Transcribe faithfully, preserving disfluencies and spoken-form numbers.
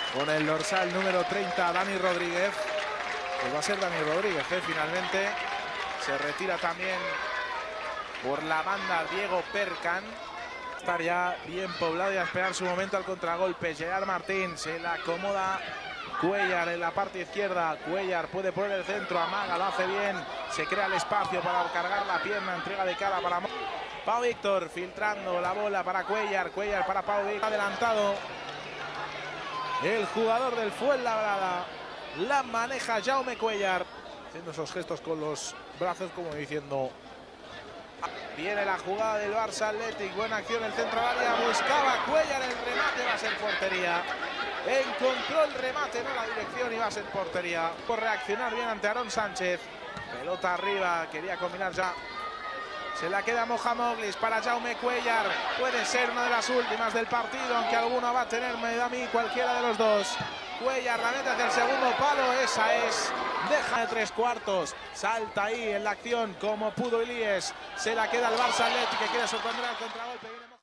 con el dorsal número treinta, Dani Rodríguez. Pues va a ser Dani Rodríguez, ¿eh? Finalmente se retira también por la banda Diego Percan. Estar ya bien poblado y a esperar su momento al contragolpe. Gerard Martín se la acomoda Cuéllar en la parte izquierda. Cuéllar puede poner el centro, amaga, lo hace bien. Se crea el espacio para cargar la pierna, entrega de cara para Pau Víctor, filtrando la bola para Cuéllar. Cuéllar para Pau Víctor, adelantado el jugador del Fuenlabrada. La maneja Jaume Cuéllar, haciendo esos gestos con los brazos como diciendo... Viene la jugada del Barça Athletic, buena acción, el centro al área, buscaba Cuéllar, el remate va a ser portería. Encontró el remate, no la dirección, y va a ser portería. Por reaccionar bien ante Aarón Sánchez. Pelota arriba, quería combinar ya. Se la queda Mohamoglis para Jaume Cuéllar. Puede ser una de las últimas del partido, aunque alguna va a tener, me da a mí, cualquiera de los dos. Cuéllar la mete hacia el segundo palo, esa es. Deja de tres cuartos, salta ahí en la acción como pudo Ilíes. Se la queda el Barça Athletic, que quiere sorprender al contragolpe.